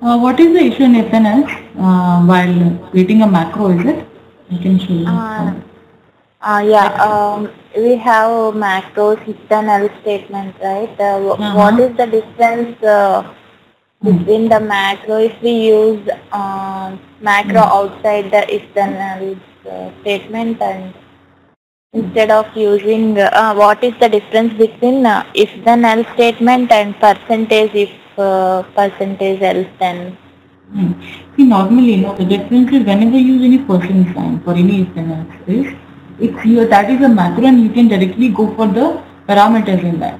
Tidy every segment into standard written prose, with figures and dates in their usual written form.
What is the issue in FNS while creating a macro? Is it? I can show you. We have macros, if then else statement, right? What Uh-huh. is the difference between the macro if we use macro outside the if then else statement, and instead of using what is the difference between if then else statement and percentage if percentage else then? See, normally, the difference is whenever you use any percent sign for any if then else is, it's your, that is a macro and you can directly go for the parameters in that.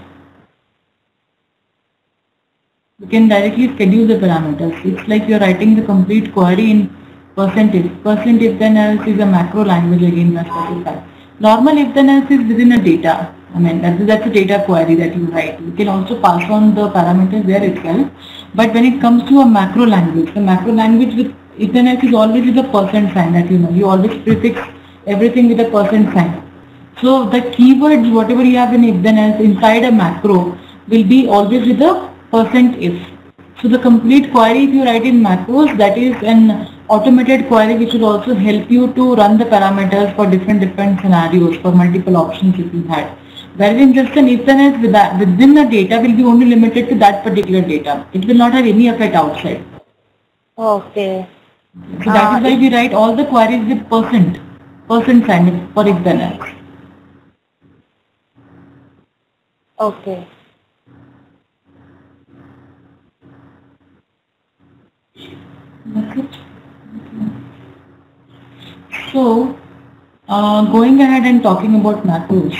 You can directly schedule the parameters. It's like you're writing the complete query in percentage. Percent if then else is a macro language again that's specified. Normal if then else is within a data. I mean that's a data query that you write. You can also pass on the parameters there itself. But when it comes to a macro language, the macro language with if then else is always with a percent sign that you know. You always prefix everything with a percent sign. So the keywords whatever you have in if then else inside a macro will be always with a percent if. So the complete query if you write in macros, that is an automated query which will also help you to run the parameters for different scenarios for multiple options if you had. Wherein just an if then else within the data will be only limited to that particular data. It will not have any effect outside. Okay. So that is why we write all the queries with percent sign for if then else. Okay. That's it. So, going ahead and talking about macros.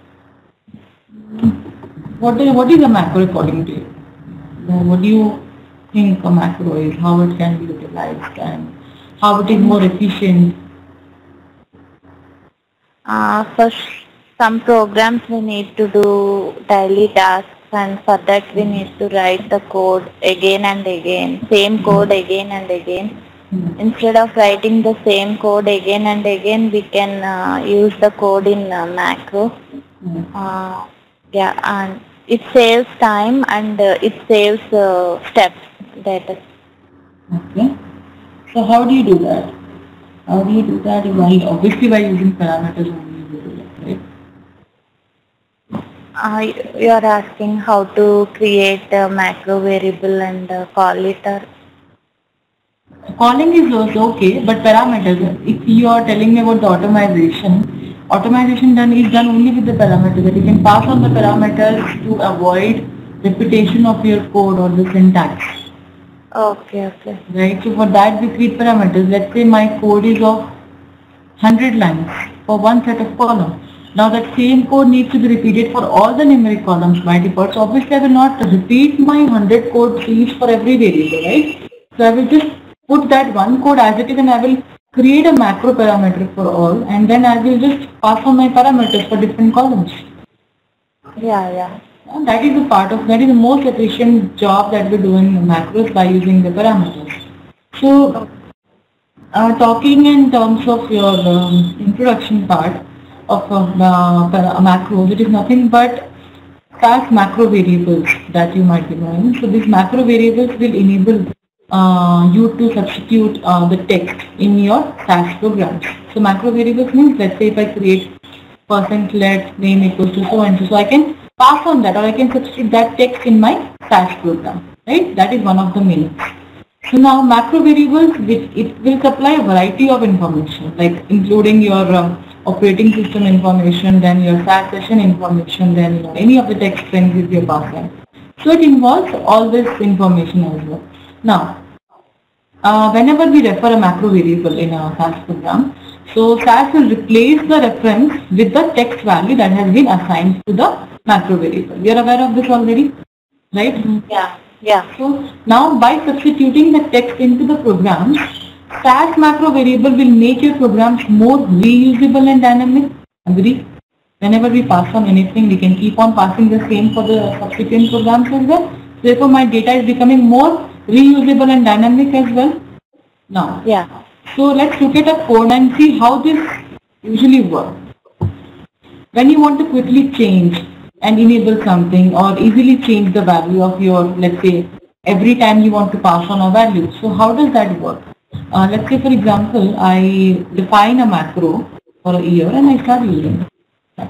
What is a macro according to you? What do you think a macro is? How it can be utilized and how it is more efficient? For some programs we need to do daily tasks, and for that we need to write the code again and again, same code again and again. Instead of writing the same code again and again, we can use the code in macro. And it saves time and it saves steps. That is. Okay. So how do you do that? How do you do that? Obviously by using parameters only you do that, right? You are asking how to create a macro variable and call it, or calling is also okay, but parameters. If you are telling me about the automation done is done only with the parameters. That you can pass on the parameters to avoid repetition of your code or the syntax. Okay. Right. So for that we create parameters. Let's say my code is of 100 lines for one set of columns. Now that same code needs to be repeated for all the numeric columns by default. So obviously I will not repeat my 100 code trees for every variable, right? So I will just put that one code as it is and I will create a macro parameter for all, and then I will just pass on my parameters for different columns. Yeah. And that is the most efficient job that we do in macros by using the parameters. So talking in terms of your introduction part of macros, it is nothing but Sass macro variables that you might be knowing. So these macro variables will enable you to substitute the text in your Sass programs. So macro variables means, let's say if I create %let name equals to so and so, so I can pass on that or I can substitute that text in my Sass program, right? That is one of the meanings. So now macro variables, it will supply a variety of information, like including your operating system information, then your SAS session information, then any of the text strings if you're passing. So it involves all this information as well. Now, whenever we refer a macro variable in a SAS program, so SAS will replace the reference with the text value that has been assigned to the macro variable. You are aware of this already, right? Yeah. So now by substituting the text into the programs, SAS macro variable will make your programs more reusable and dynamic. Agree? Whenever we pass on anything, we can keep on passing the same for the subsequent programs as well. Therefore, my data is becoming more reusable and dynamic as well. Now, so let's look at a code and see how this usually works. When you want to quickly change and enable something or easily change the value of your, let's say, every time you want to pass on a value. So how does that work? Let's say for example, I define a macro for a year and I start using it.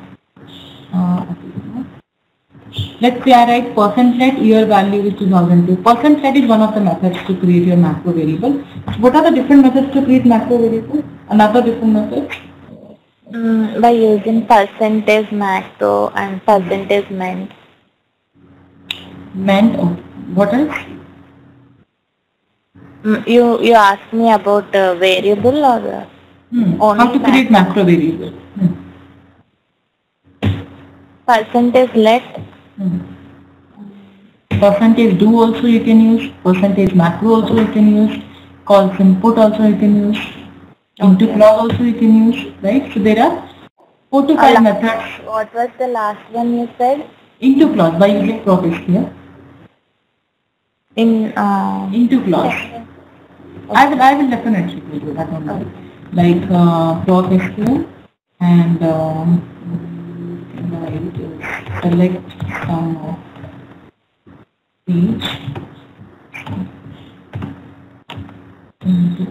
Let's say I write %let year value is 2002. %let is one of the methods to create your macro variable. What are the different methods to create macro variable? Another different method? By using percentage macro and percentage ment. Ment, oh, what else? You asked me about variable or How to create macro variable? Percentage let. Percentage do also you can use, percentage macro also you can use, calls input also you can use, into clause also you can use, right? So there are 4 to 5 methods. What was the last one you said? Into clause by using proc SQL. Into clause. I will definitely do that one. Like proc SQL and select some page into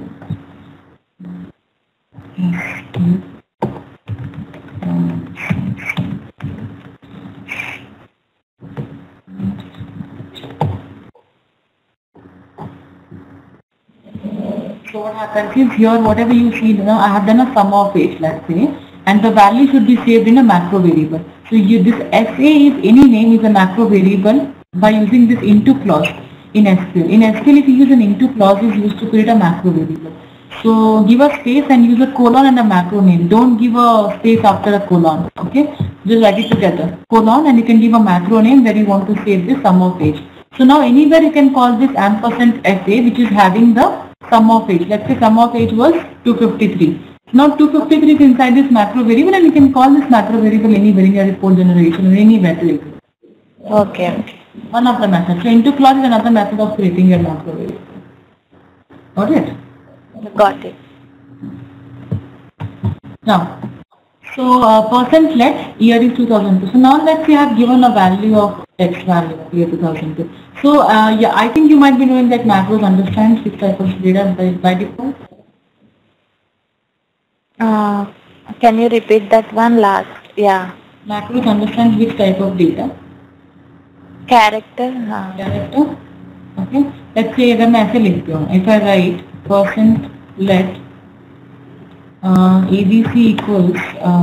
So what happens is here whatever you see, I have done a sum of age, let's say, and the value should be saved in a macro variable. So this SA is any name is a macro variable by using this into clause in SQL. In SQL, if you use an into clause is used to create a macro variable. So give a space and use a colon and a macro name. Don't give a space after a colon. Okay, just write it together. Colon, and you can give a macro name where you want to save the sum of age. So now anywhere you can call this ampersand SA, which is having the sum of age. Let's say sum of age was 253. Now 253 is inside this macro variable, and you can call this macro variable anywhere in your report generation or anywhere to it. Okay. One of the methods. So into clause is another method of creating your macro variable. Got it? Got it. Now, so %let year is 2002. So now let's say I have given a value of X value of year 2002. So yeah, I think you might be knowing that macros understands which type of data by default. Can you repeat that one last? Yeah. Macros understands which type of data. Character. Character. Okay. Let's say अगर मैं ऐसे लिखती हूँ, if I write %let ABC equals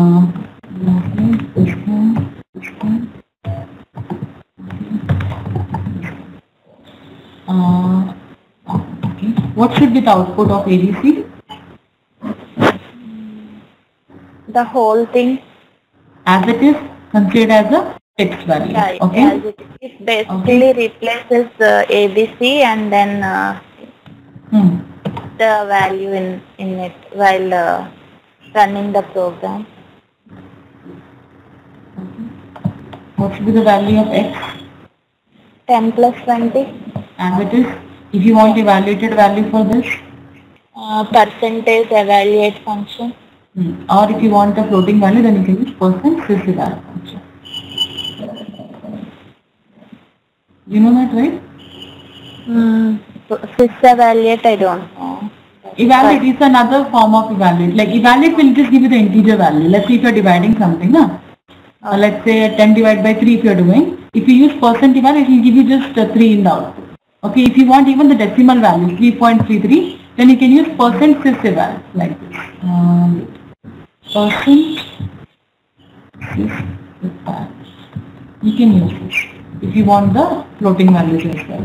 okay. What should be the output of ABC? The whole thing. As it is considered as a text value. Yeah, okay. As it basically replaces ABC and then the value in it while running the program. What should be the value of X? 10 plus 20. As it is. If you want evaluated value for this? Percentage evaluate function. Or if you want a floating value, then you can use %syseval function. You know that, right? Sysevaluate, I don't know. Evaluate is another form of evaluate. Like evaluate will just give you the integer value. Let's say if you're dividing something, let's say 10 divided by 3 if you're doing. If you use %eval, it will give you just 3 in the output. Okay, if you want even the decimal value 3.33, then you can use %syseval like this. %syseval. You can use this if you want the floating values as well.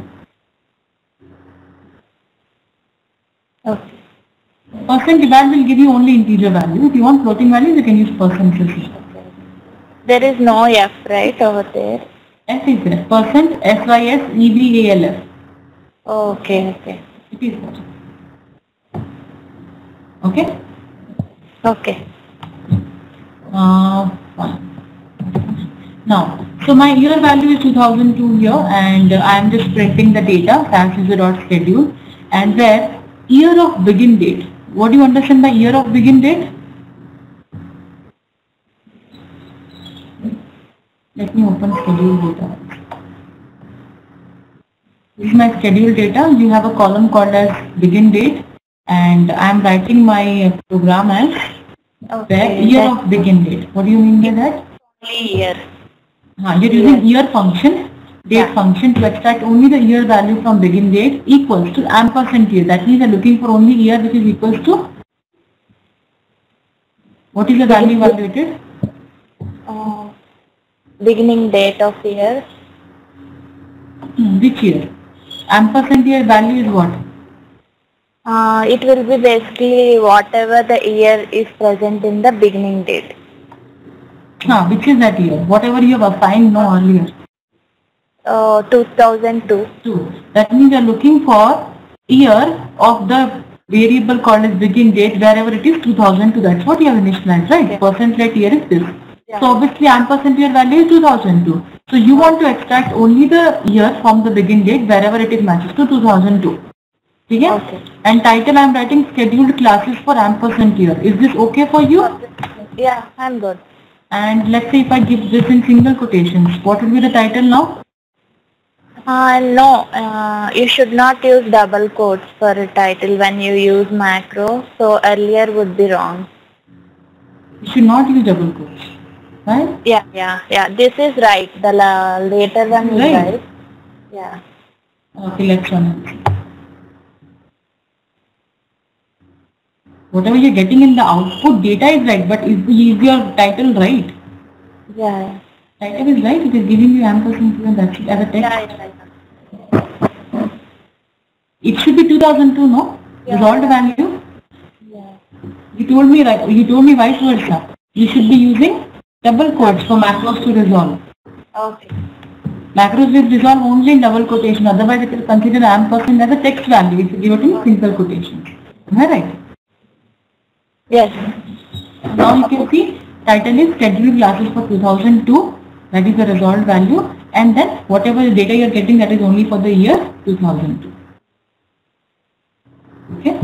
Okay. %eval will give you only integer value. If you want floating values, you can use %syseval. There is no F, right, over there? S is there. %syseval. Okay. It is there. Okay? Okay. Fine. Now, so my year value is 2002 here, and I am just printing the data as user.schedule, and where year of begin date. What do you understand by year of begin date? Let me open schedule data. This is my schedule data. You have a column called as begin date, and I am writing my program as year of begin date. What do you mean by that? Only year. You're using year function, date function to extract only the year value from begin date equals to ampersand year. That means you're looking for only year which is equals to, what is the value evaluated? Beginning date of year. Which year? Ampersand year value is what? It will be basically whatever the year is present in the beginning date. Which is that year? Whatever you have assigned earlier. 2002. That means you are looking for year of the variable called as begin date, wherever it is 2002. That's what you have initialized, right? Yeah. Percent rate year is this. Yeah. So obviously ampersand year value is 2002. So you want to extract only the year from the begin date wherever it is matches to 2002. Okay. And title I am writing scheduled classes for ampersand year. Is this okay for you? Yeah, I'm good. And let's say if I give this in single quotations, what will be the title now? No, you should not use double quotes for a title when you use macro. So earlier would be wrong. You should not use double quotes, right? Yeah. This is right. The later one is right. Yeah. Okay, let's run it. Whatever you're getting in the output data is right, but is your title right? Yeah. Title is right, it is giving you ampersand here, that's it, as a text. Yeah. It should be 2002, no? Yeah. Resolved value? Yeah. You told me vice versa. You should be using double quotes for macros to resolve. Okay. Macros will resolve only in double quotation, otherwise it will consider ampersand as a text value if you give it in single quotation. Am I right? Yes. Now you can see title is scheduled classes for 2002, that is the resolved value, and then whatever data you are getting, that is only for the year 2002. Okay?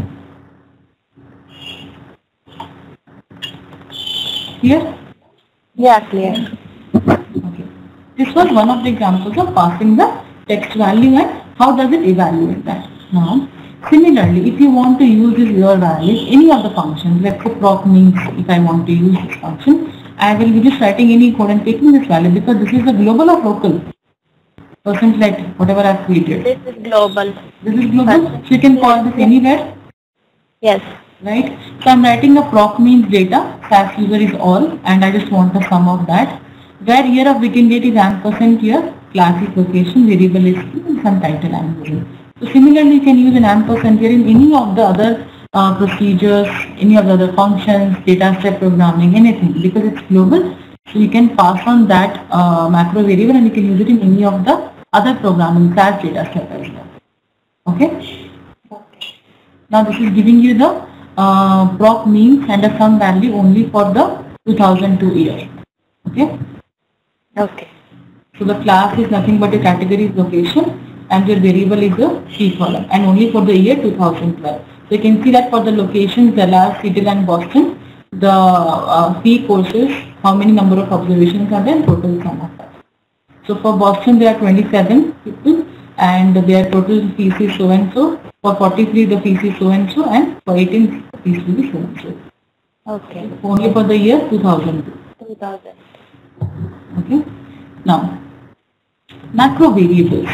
Clear? Yeah, clear. Okay. This was one of the examples of passing the text value and how does it evaluate that. Now, similarly, if you want to use this year value, any of the functions, let's say proc means if I want to use this function, I will be just writing any code and taking this value because this is a global or local. Percent let whatever I have created. This is global. This is global. So you can call this anywhere. Yes. Right. So I'm writing a proc means data. SAS user is all, and I just want the sum of that. Where year of begin date is ampersand year, class is location, variable is key, and some title I'm using. So similarly, you can use an ampersand here in any of the other procedures, any of the other functions, data step programming, anything, because it's global. So you can pass on that macro variable and you can use it in any of the other programming SAS data step as well. Okay? Now this is giving you the proc means and a sum value only for the 2002 year. Okay? Okay. So the class is nothing but a category location and your variable is a key column and only for the year 2012. So you can see that for the locations Dallas, Seattle and Boston, the fee courses, how many number of observations are there, total sum of that. So for Boston there are 27 people and their total fees is so and so. For 43 the fees is so and so, and for 18 the fees will be so and so. Okay. Only for the year 2002. 2000. Okay. Now, macro variables.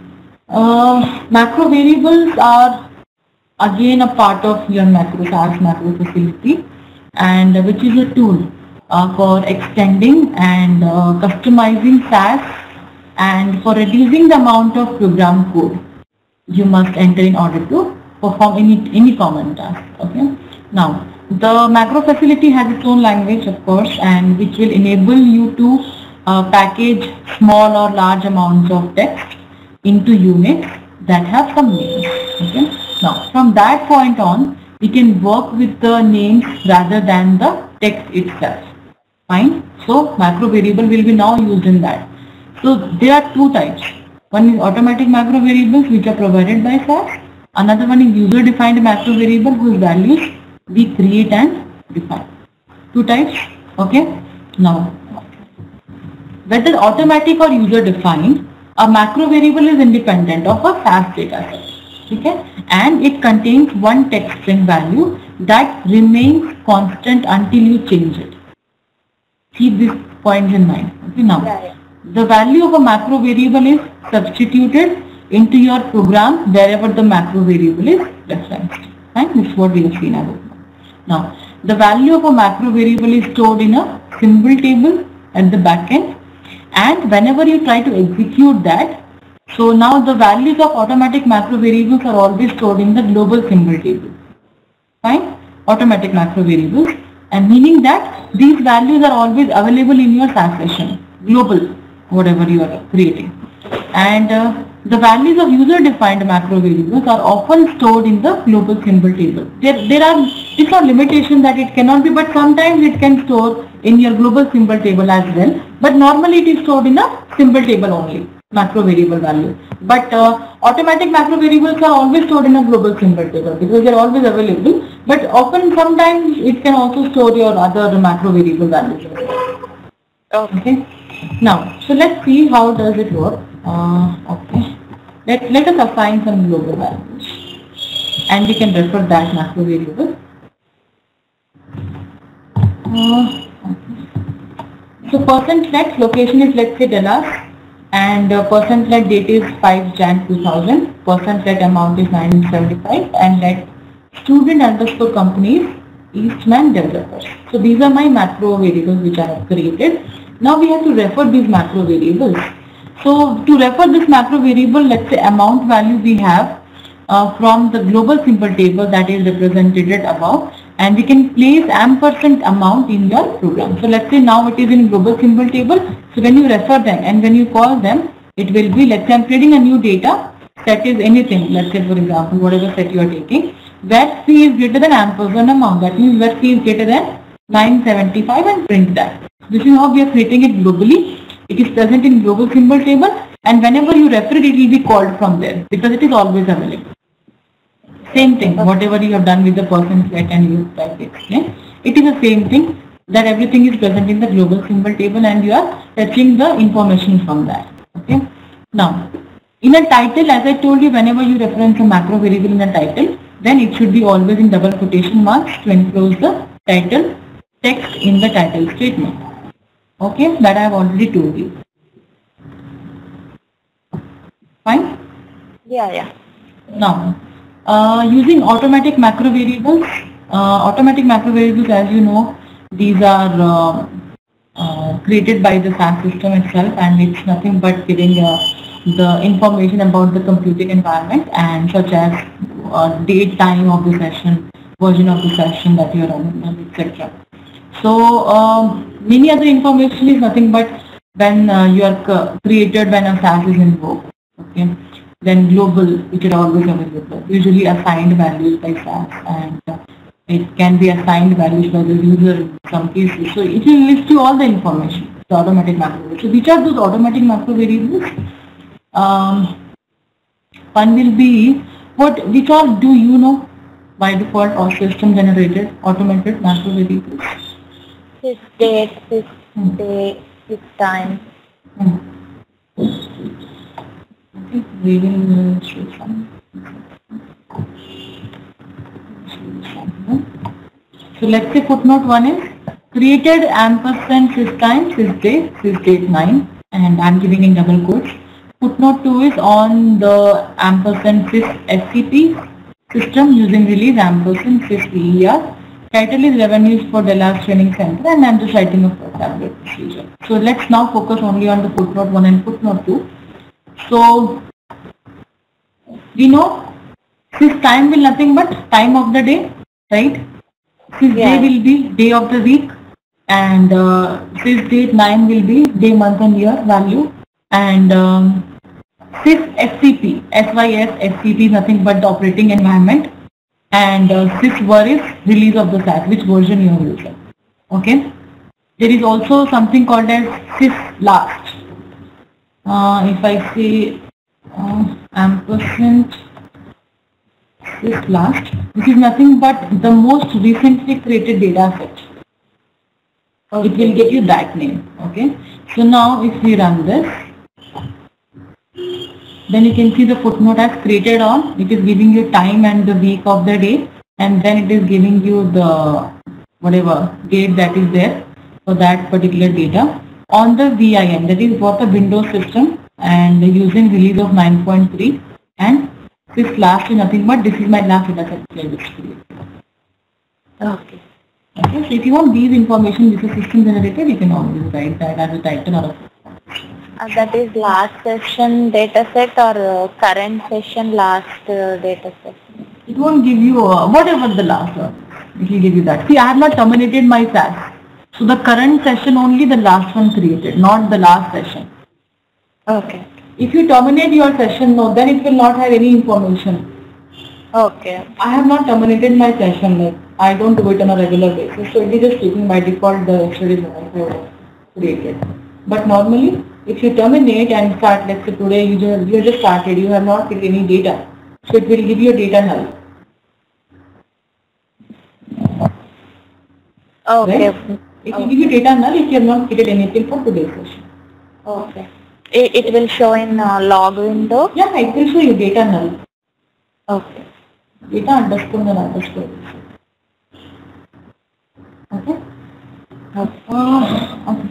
Macro variables are again a part of your SAS macro facility, and which is a tool for extending and customizing SAS and for reducing the amount of program code you must enter in order to perform any common task. Okay. Now, the macro facility has its own language, of course, and which will enable you to package small or large amounts of text into units that have some names. Okay. Now, from that point on, we can work with the names rather than the text itself. Fine. So, macro variable will be now used in that. So, there are two types. One is automatic macro variables which are provided by SAS. Another one is user defined macro variable whose values we create and define. Two types. Okay. Now, whether automatic or user defined, a macro variable is independent of a SAS data set, okay, and it contains one text string value that remains constant until you change it. Keep these points in mind. Okay, now the value of a macro variable is substituted into your program wherever the macro variable is referenced. And this is what we have seen above. Now, the value of a macro variable is stored in a symbol table at the back end, and whenever you try to execute that, so now the values of automatic macro variables are always stored in the global symbol table. Fine? Automatic macro variables, and meaning that these values are always available in your SAS session, global, whatever you are creating. And the values of user-defined macro variables are often stored in the global symbol table. It's not limitation that it cannot be, but sometimes it can store in your global symbol table as well. But normally it is stored in a symbol table only, macro variable value. But automatic macro variables are always stored in a global symbol table because they are always available. But often, sometimes it can also store your other macro variable values. Okay. Now, so let's see how does it work. Okay. Let us assign some global values, and we can refer that macro variable. Okay. So %let location is, let's say, Dallas, and %let date is 5 Jan 2000. %let amount is 975, and let student underscore company is Eastman Developers. So these are my macro variables which I have created. Now we have to refer these macro variables. So to refer this macro variable, let's say amount value we have from the global symbol table that is represented above, and we can place ampersand amount in your program. So let's say now it is in global symbol table. So when you refer them and when you call them, it will be, let's say I'm creating a new data set is anything. Let's say for example, whatever set you are taking, where C is greater than ampersand amount. That means where C is greater than 975, and print that. This is how we are creating it globally. It is present in global symbol table, and whenever you refer it, it will be called from there because it is always available. Same thing, whatever you have done with the %let and you try to explain, it is the same thing, that everything is present in the global symbol table and you are fetching the information from that. Okay. Now, in a title, as I told you, whenever you reference a macro variable in a title, then it should be always in double quotation marks to enclose the title text in the title statement. Okay, that I have already told you. Fine? Yeah. Now, using automatic macro variables, as you know, these are created by the SAS system itself, and it's nothing but giving the information about the computing environment, and such as date, time of the session, version of the session that you are running, etc. So many other information is nothing but when you are created when a SAS is invoked. Okay. Then global, which are always available, usually assigned values by SAS, and it can be assigned values by the user in some cases. So it will list you all the information, the automatic macro variables. So which are those automatic macro variables? One will be, which all do you know by default or system generated automated macro variables? This date, this day, this time. Okay, we will show some. So let's say footnote 1 is created ampersand systime sysdate 9, and I'm giving in double quotes. Footnote 2 is on the ampersand sysSCP system using release ampersand sysver. Title is revenues for Dallas Training Center, and I'm just writing a tablet procedure. So let's now focus only on the footnote 1 and footnote 2. So we know sys time will nothing but time of the day, right? Sys day will be day of the week, and sys date 9 will be day, month and year value, and sys SCP, SYS is nothing but the operating environment, and sysver is release of the SAS, which version you are using. Okay. There is also something called as syslast. If I say ampersand syslast, this is nothing but the most recently created data set. It will get you that name. Okay. So now if we run this, Then you can see the footnote as created on. It is giving you time and the week of the day, and then it is giving you the whatever date that is there for that particular data. On the VIM, that is what the Windows system, and using release of 9.3, and this last is nothing but this is my last data set playlist. Okay. Okay, so if you want these information, this is system generated, you can always write that as a title or a That is last session dataset or current session last dataset? it won't give you whatever the last one. It will give you that. See, I have not terminated my SAS. So the current session only the last one created, not the last session. Okay. If you terminate your session, no, then it will not have any information. Okay. I have not terminated my session. Like I don't do it on a regular basis. So it is just taking by default the yesterday's one I have created. But normally, if you terminate and start, let's say today you just started, you have not created any data. So it will give you a data null. Okay. Right? It will give you data null if you have not created anything for today's session. Okay. It will show in log window? Yeah, it will show you data null. Okay. Data underscore null underscore. Okay? Okay.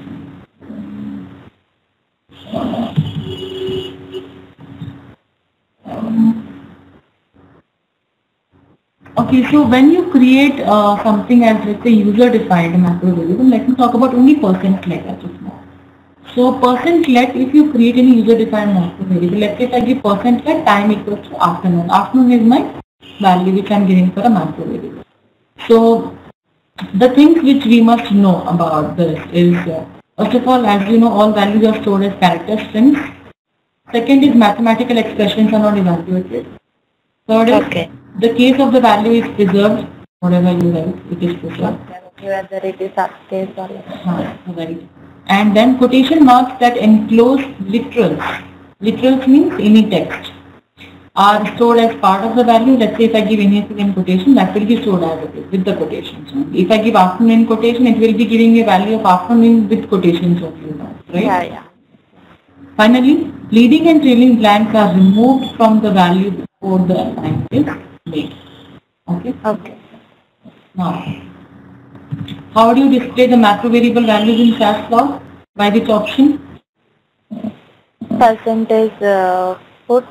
Okay, so when you create something as let's say user-defined macro variable, let me talk about only %let as of now. So %let, if you create any user-defined macro variable, let's say if I give %let time equals to afternoon. Afternoon is my value which I am giving for a macro variable. So the things which we must know about this is, first of all, as you know, all values are stored as character strings. Second is mathematical expressions are not evaluated. Third is the case of the value is preserved, whatever you write, it is preserved. Whether it is upstairs or right. And then quotation marks that enclose literals. Literals means any text are stored as part of the value. Let's say if I give anything in quotation, that will be stored as it is with the quotations. If I give afternoon in quotation, it will be giving a value of afternoon with quotations only, right? Yeah. Finally, leading and trailing blanks are removed from the value before the line is made. Okay? Okay. Now, how do you display the macro variable values in SAS log? By which option? Percentage put.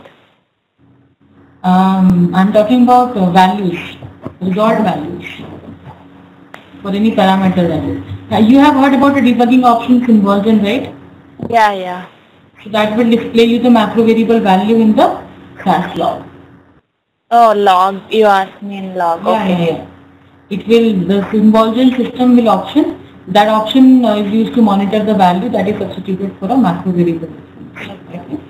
I'm talking about values, resolved values for any parameter value. You have heard about the debugging options conversion, right? Yeah. So that will display you the macro variable value in the SAS log. Oh, log. You asked me in log. Okay. Yeah. It will, the conversion system will option. That option is used to monitor the value that is substituted for a macro variable. Okay.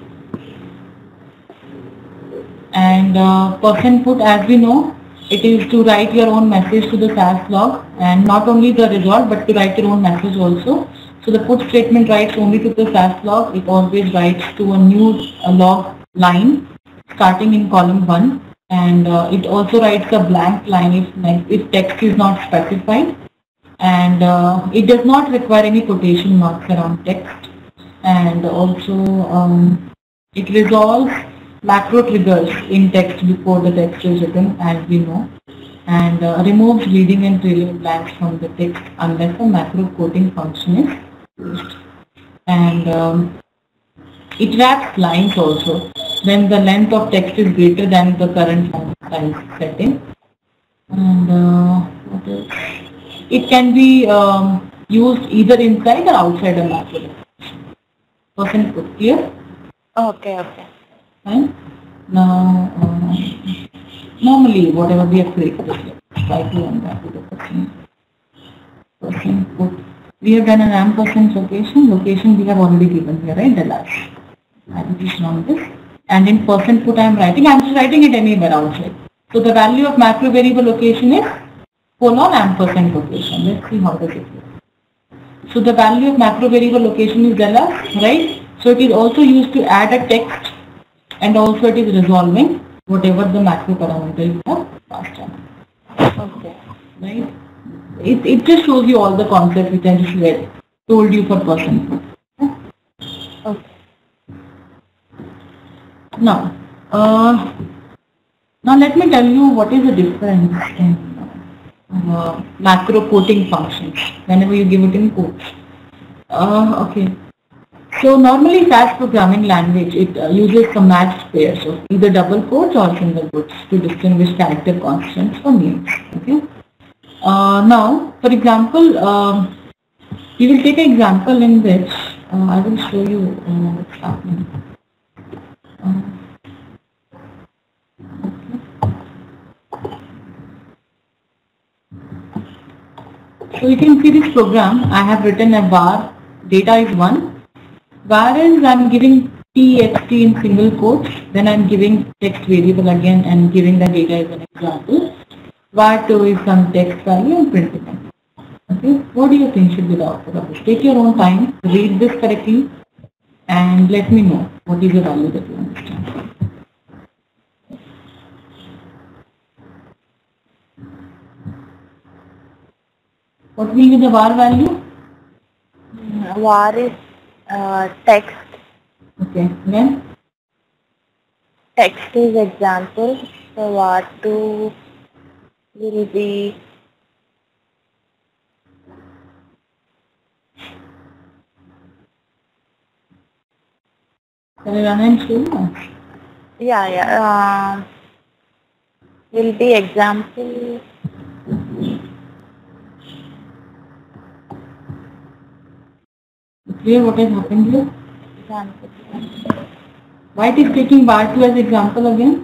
And %put, as we know, it is to write your own message to the SAS log, and not only the result but to write your own message also. So the put statement writes only to the SAS log. It always writes to a new log line starting in column 1, and it also writes a blank line if text is not specified, and it does not require any quotation marks around text, and also it resolves macro triggers in text before the text is written, as we know, and removes leading and trailing blanks from the text unless a macro quoting function is used. And it wraps lines also when the length of text is greater than the current line size setting. And what else? It can be used either inside or outside a macro. %put, clear? Okay. Fine. Now, normally whatever we have created, try to run that with the %put. We have done an ampersand location we have already given here, right? The last. I will just run this. And in %put I am just writing it anywhere outside. So the value of macro variable location is :ampersand location. Let's see how does it work. So the value of macro variable location is ls, right? So it is also used to add a text, and also it is resolving whatever the macro parameter you have passed on. Okay. Right? It just shows you all the concepts which I just told you for %put. Okay. Now, now let me tell you what is the difference in macro quoting functions whenever you give it in quotes. Okay. So normally SAS programming language, it uses some matched pairs of either double quotes or single quotes to distinguish character constants from names. Okay. Now, for example, we will take an example in which I will show you what's happening. So you can see this program. I have written a var data is 1, whereas I am giving txt in single quotes, then I am giving text variable again and giving the data as an example. var2 is some text value and printing it. Okay, what do you think should be the output of this? Take your own time, read this correctly, and let me know what is the value that you understand. What will be the var value? Var is text. Okay, then? Text is example. So var2 will be Can I run and show you? yeah. Will be example. Clear what has happened here? Example. Why it is taking var2 as example again?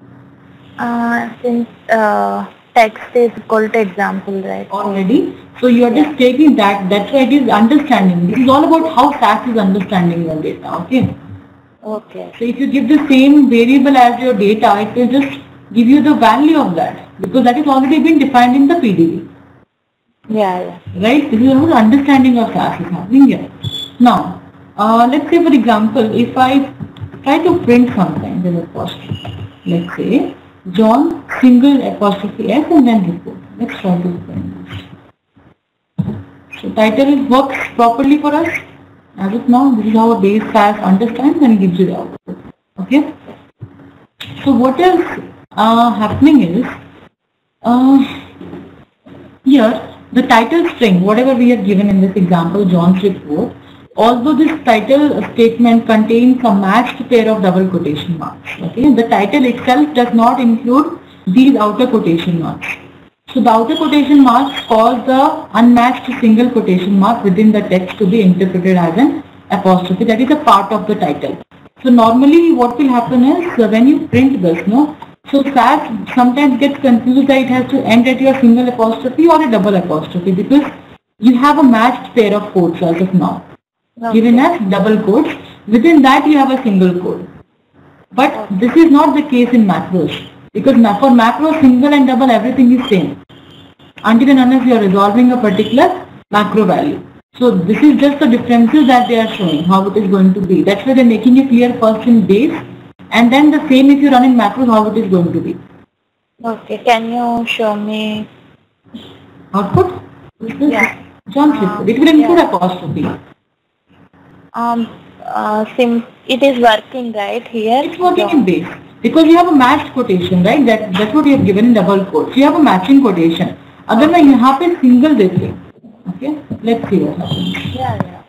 Since text is equal to example, right? Already. So you are just taking that. That's why it is understanding. This is all about how SAS is understanding your data. Okay. Okay. So if you give the same variable as your data, it will just give you the value of that because that is already been defined in the PDB. Yeah. Right? This is how the understanding of SAS is happening here. Now, let's say for example, if I try to print something with apostrophe, let's say John single apostrophe S and then report. Let's try to print this. So title works properly for us. As of now, this is how a base SAS understands and gives you the output. Okay. So what is happening is here the title string, whatever we have given in this example, John's report, although this title statement contains a matched pair of double quotation marks. Okay, the title itself does not include these outer quotation marks. So the outer quotation marks cause the unmatched single quotation mark within the text to be interpreted as an apostrophe. That is a part of the title. So normally what will happen is when you print this, so SAS sometimes gets confused that it has to end at your single apostrophe or a double apostrophe because you have a matched pair of quotes as of now. Okay. Given as double quotes, within that you have a single quote. But this is not the case in macros. Because for macro, single and double, everything is same. Until and unless you are resolving a particular macro value. So this is just the differences that they are showing, how it is going to be. That's why they are making it clear first in base. And then the same if you run in macros, how it is going to be. Okay, can you show me output? Yeah. John's report. It will include apostrophe. It is working right here. It's working in base. Because you have a matched quotation, right? That's what you have given in double quotes. You have a matching quotation. अगर मैं यहाँ पे single देती हूँ, okay? Let's see what happens. Yeah.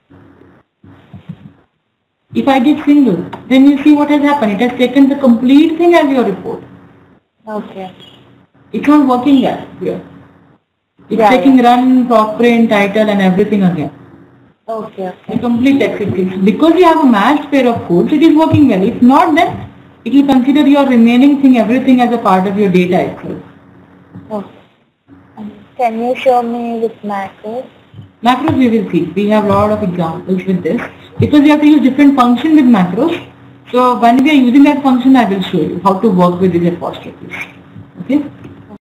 If I give single, then you see what has happened. It has taken the complete thing as your report. Okay. It's not working here. It's taking run, proc print, title, and everything again. Okay. The complete text it is. Because you have a matched pair of quotes, it is working well. If not, then it will consider your remaining thing, everything as a part of your data itself. Okay. Can you show me with macros? Macros we will see. We have a lot of examples with this. Because we have to use different function with macros. So when we are using that function, I will show you how to work with these apostrophes. Okay.